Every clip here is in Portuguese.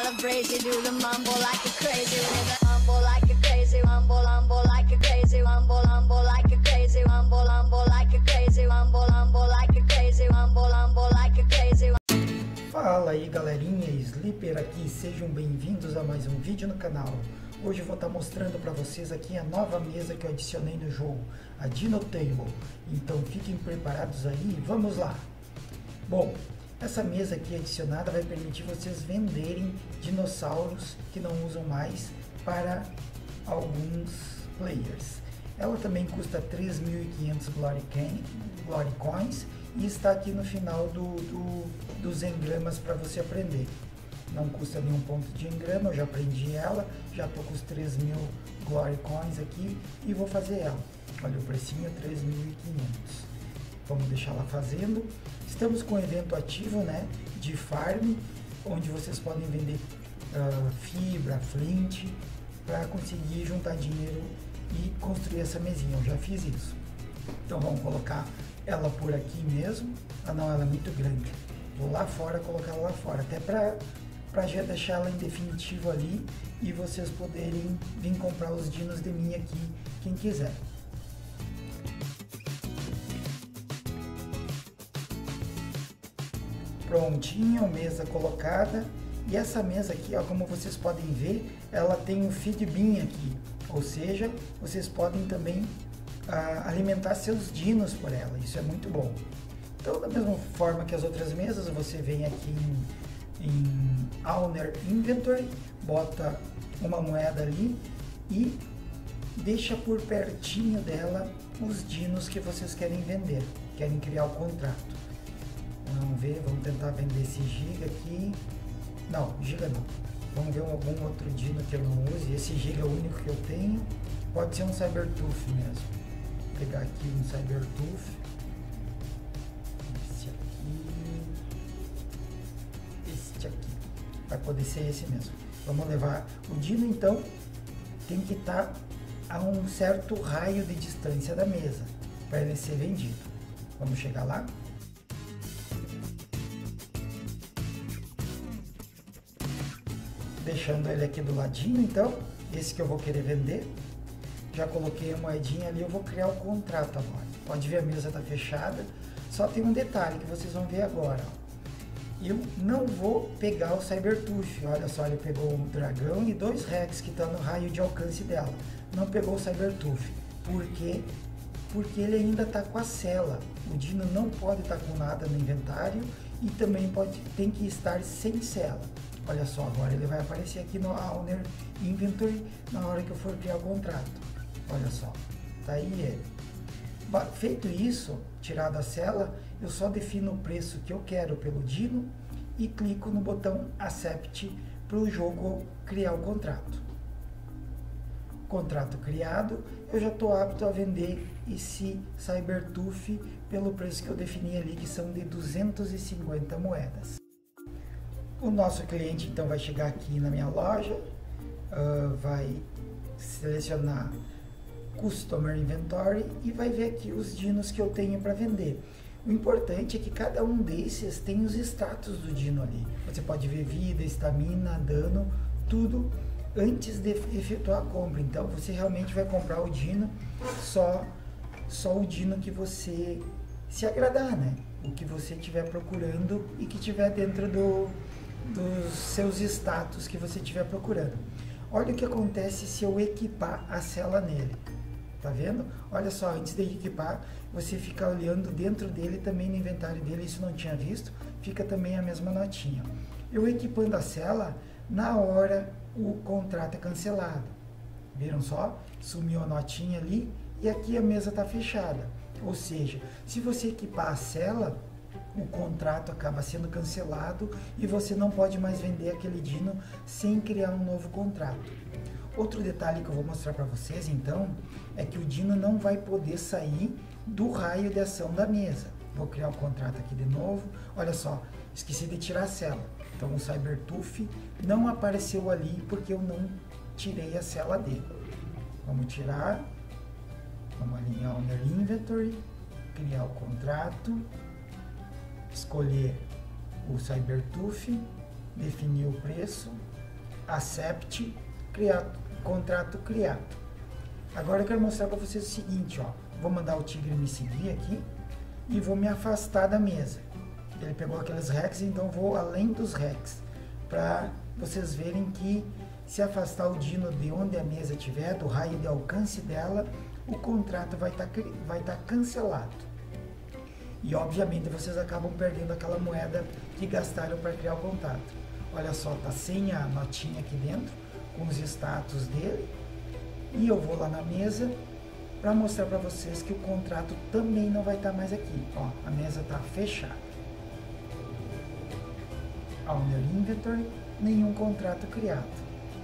celebrate, you do the mumble like a crazy nigga. Mumble like a crazy, mumble, mumble like a crazy, mumble, mumble like a crazy, mumble, mumble like a crazy, mumble, mumble like a crazy, mumble, mumble like a crazy. Fala aí galerinha, Sleeper aqui, sejam bem-vindos a mais um vídeo no canal. Hoje eu vou estar mostrando para vocês aqui a nova mesa que eu adicionei no jogo, a Dino Table. Então fiquem preparados aí e vamos lá. Bom, essa mesa aqui adicionada vai permitir vocês venderem dinossauros que não usam mais para alguns players. Ela também custa 3.500 Glory Coins e está aqui no final dos engramas para você aprender. Não custa nenhum ponto de engrama, eu já aprendi ela, já estou com os 3.000 Glory Coins aqui e vou fazer ela. Olha o precinho, 3.500. Vamos deixar ela fazendo. Estamos com um evento ativo, né, de farm, onde vocês podem vender fibra, flint, para conseguir juntar dinheiro e construir essa mesinha. Eu já fiz isso. Então vamos colocar ela por aqui mesmo. Ah não, ela é muito grande. Vou lá fora, colocar ela lá fora, até para já deixar ela em definitivo ali e vocês poderem vir comprar os dinos de mim aqui, quem quiser. Prontinho, mesa colocada. E essa mesa aqui, ó, como vocês podem ver, ela tem um feed bin aqui, ou seja, vocês podem também alimentar seus dinos por ela, isso é muito bom. Então, da mesma forma que as outras mesas, você vem aqui em Owner Inventory, bota uma moeda ali e deixa por pertinho dela os dinos que vocês querem vender, querem criar o contrato. Vamos ver, vamos tentar vender esse giga aqui. Não, giga não. Vamos ver algum outro dino que eu não use. Esse giga é o único que eu tenho. Pode ser um Cybertooth mesmo. Vou pegar aqui um Cybertooth. Esse aqui. Este aqui. Vai poder ser esse mesmo. Vamos levar o dino, então. Tem que estar a um certo raio de distância da mesa para ele ser vendido. Vamos chegar lá. Deixando ele aqui do ladinho, então, esse que eu vou querer vender. Já coloquei a moedinha ali, eu vou criar o contrato agora. Pode ver, a mesa está fechada, só tem um detalhe que vocês vão ver agora. Ó. Eu não vou pegar o Cybertooth, olha só, ele pegou um dragão e 2 Rex que estão no raio de alcance dela. Não pegou o Cybertooth, por quê? Porque ele ainda está com a cela. O dino não pode estar com nada no inventário e também tem que estar sem cela. Olha só, agora ele vai aparecer aqui no Owner Inventory na hora que eu for criar o contrato. Olha só, tá aí ele. Feito isso, tirado a cela, eu só defino o preço que eu quero pelo dino e clico no botão Accept para o jogo criar o contrato. Contrato criado, eu já estou apto a vender esse Cybertooth pelo preço que eu defini ali, que são de 250 moedas. O nosso cliente então vai chegar aqui na minha loja, vai selecionar Customer Inventory e vai ver aqui os dinos que eu tenho para vender. O importante é que cada um desses tem os status do dino ali. Você pode ver vida, estamina, dano, tudo antes de efetuar a compra. Então você realmente vai comprar o dino, só o dino que você se agradar, né? O que você estiver procurando e que estiver dentro dos seus status que você estiver procurando. Olha o que acontece se eu equipar a cela nele. Tá vendo? Olha só, antes de equipar, você fica olhando dentro dele, também no inventário dele, isso não tinha visto, fica também a mesma notinha. Eu equipando a cela, na hora o contrato é cancelado. Viram só? Sumiu a notinha ali e aqui a mesa está fechada. Ou seja, se você equipar a cela, o contrato acaba sendo cancelado e você não pode mais vender aquele dino sem criar um novo contrato. Outro detalhe que eu vou mostrar para vocês então é que o dino não vai poder sair do raio de ação da mesa. Vou criar o contrato aqui de novo. Olha só, esqueci de tirar a cela. Então o Cybertooth não apareceu ali porque eu não tirei a cela dele. Vamos tirar. Vamos ali em Owner Inventory, criar o contrato. Escolher o Cybertooth, definir o preço, accept, contrato criado. Agora eu quero mostrar para vocês o seguinte, ó. Vou mandar o tigre me seguir aqui e vou me afastar da mesa. Ele pegou aqueles hacks, então vou além dos hacks, para vocês verem que se afastar o dino de onde a mesa estiver, do raio de alcance dela, o contrato vai estar cancelado. E obviamente vocês acabam perdendo aquela moeda que gastaram para criar o contrato. Olha só, tá sem a notinha aqui dentro, com os status dele. E eu vou lá na mesa para mostrar para vocês que o contrato também não vai estar mais aqui. Ó, a mesa está fechada. Ó, o meu inventory, nenhum contrato criado.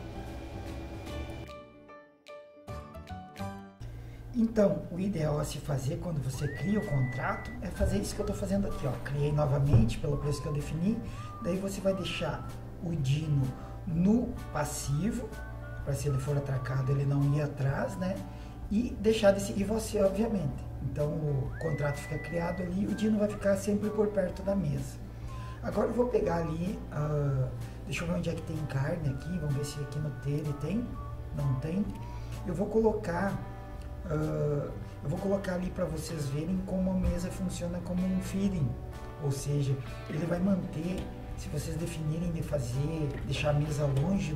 Então, o ideal a se fazer quando você cria o contrato é fazer isso que eu estou fazendo aqui, ó. Criei novamente pelo preço que eu defini, daí você vai deixar o dino no passivo, para se ele for atracado ele não ir atrás, né? E deixar de seguir você, obviamente. Então, o contrato fica criado ali e o dino vai ficar sempre por perto da mesa. Agora eu vou pegar ali, deixa eu ver onde é que tem carne aqui, vamos ver se aqui no telha tem, não tem. Eu vou colocar ali para vocês verem como a mesa funciona como um feeding, ou seja, ele vai manter, se vocês definirem de deixar a mesa longe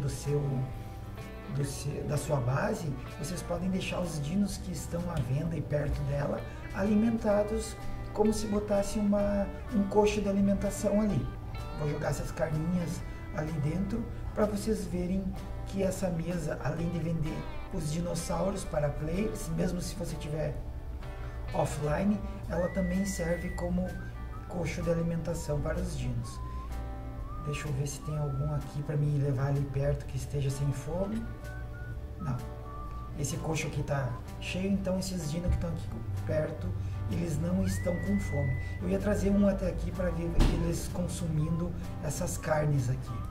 da sua base, vocês podem deixar os dinos que estão à venda e perto dela alimentados como se botasse um coxo de alimentação ali. Vou jogar essas carninhas ali dentro para vocês verem que essa mesa, além de vender os dinossauros para players, mesmo se você tiver offline, ela também serve como coxo de alimentação para os dinos. Deixa eu ver se tem algum aqui para me levar ali perto que esteja sem fome. Não. Esse coxo aqui está cheio, então esses dinos que estão aqui perto, eles não estão com fome. Eu ia trazer um até aqui para ver eles consumindo essas carnes aqui.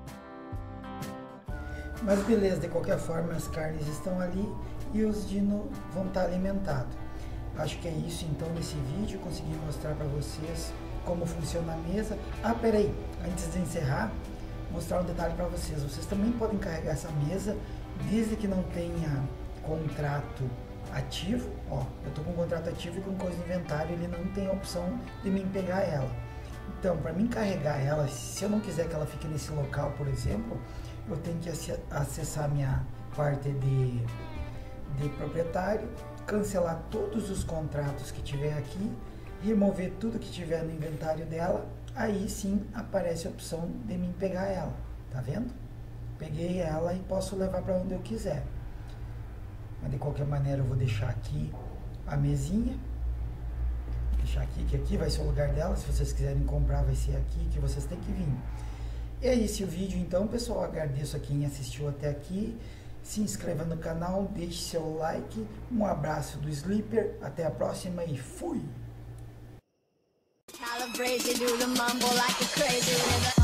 Mas beleza, de qualquer forma as carnes estão ali e os dinos vão estar alimentados. Acho que é isso então nesse vídeo, consegui mostrar para vocês como funciona a mesa. peraí, antes de encerrar, mostrar um detalhe para vocês. Vocês também podem carregar essa mesa desde que não tenha contrato ativo. Ó, eu estou com contrato ativo e com coisa no inventário, ele não tem a opção de mim pegar ela. Então, para mim carregar ela, se eu não quiser que ela fique nesse local, por exemplo, eu tenho que acessar minha parte de proprietário, cancelar todos os contratos que tiver aqui, remover tudo que tiver no inventário dela, aí sim aparece a opção de mim pegar ela, tá vendo? Peguei ela e posso levar para onde eu quiser. Mas de qualquer maneira eu vou deixar aqui a mesinha, deixar aqui, que aqui vai ser o lugar dela. Se vocês quiserem comprar, vai ser aqui que vocês têm que vir. E é esse o vídeo então, pessoal. Agradeço a quem assistiu até aqui. Se inscreva no canal, deixe seu like. Um abraço do Sleeper, até a próxima e fui! Calabrese, do the mumble like a crazy nigga.